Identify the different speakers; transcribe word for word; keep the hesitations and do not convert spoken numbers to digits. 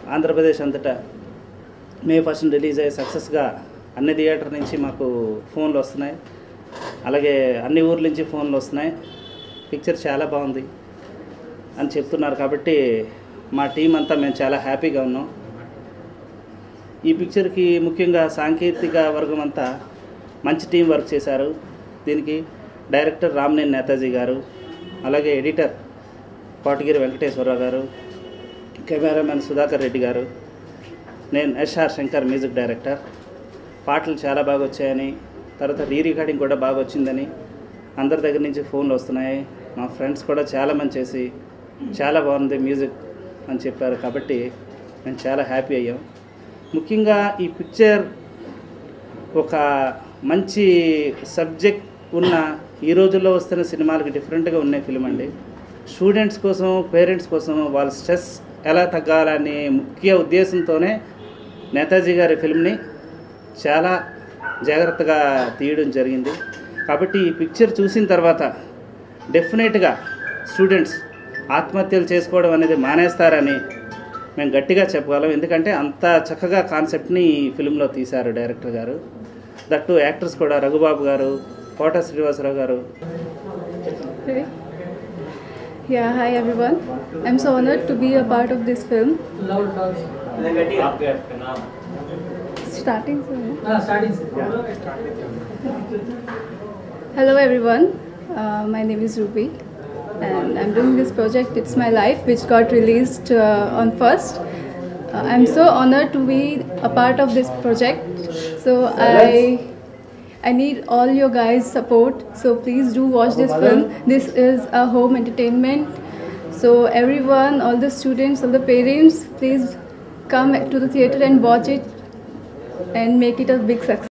Speaker 1: ఆంధ్రప్రదేశ్ అంతటా May first release అయ్యే సక్సెస్గా అన్ని థియేటర్ నుంచి మాకు ఫోన్లు వస్తున్నాయి, అలాగే అన్ని ఊర్ల నుంచి ఫోన్లు వస్తున్నాయి. పిక్చర్ చాలా బాగుంది అని చెప్తున్నారు. కాబట్టి మా టీం అంతా మేము చాలా హ్యాపీగా ఉన్నాం. ఈ పిక్చర్కి ముఖ్యంగా సాంకేతిక వర్గం అంతా మంచి టీం వర్క్ చేశారు. దీనికి డైరెక్టర్ రామినేని నేతాజీ గారు, అలాగే ఎడిటర్ కోటగిరి వెంకటేశ్వరరావు గారు, కెమెరామెన్ సుధాకర్ రెడ్డి గారు, నేను ఎస్ఆర్ శంకర్ మ్యూజిక్ డైరెక్టర్. పాటలు చాలా బాగా వచ్చాయని, తర్వాత రీ రికార్డింగ్ కూడా బాగా వచ్చిందని అందరి దగ్గర నుంచి ఫోన్లు వస్తున్నాయి. మా ఫ్రెండ్స్ కూడా చాలామంది చేసి చాలా బాగుంది మ్యూజిక్ అని చెప్పారు. కాబట్టి మేము చాలా హ్యాపీ అయ్యాం. ముఖ్యంగా ఈ పిక్చర్ ఒక మంచి సబ్జెక్ట్ ఉన్న ఈ రోజుల్లో వస్తున్న సినిమాలకి డిఫరెంట్గా ఉన్న ఫిలిం అండి. స్టూడెంట్స్ కోసం, పేరెంట్స్ కోసం వాళ్ళ స్ట్రెస్ ఎలా తగ్గాలని ముఖ్య ఉద్దేశంతోనే నేతాజీ గారి ఫిల్మ్ని చాలా జాగ్రత్తగా తీయడం జరిగింది. కాబట్టి ఈ పిక్చర్ చూసిన తర్వాత డెఫినెట్గా స్టూడెంట్స్ ఆత్మహత్యలు చేసుకోవడం అనేది మానేస్తారని మేము గట్టిగా చెప్పగలం. ఎందుకంటే అంత చక్కగా కాన్సెప్ట్ని ఈ ఫిల్మ్లో తీశారు డైరెక్టర్ గారు. దట్టు యాక్టర్స్ కూడా రఘుబాబు గారు, కోట శ్రీనివాసరావు గారు.
Speaker 2: Yeah, hi everyone. I'm so honored to be a part of this film. Starting soon. Hello everyone. Uh, my name is Ruby, and I'm doing this project It's My Life, which got released uh, on first. Uh, I'm so honored to be a part of this project. So I. I need all your guys' support, so please do watch this film. This is a home entertainment, so everyone, all the students, all the parents, please come to the theatre and watch it and make it a big success.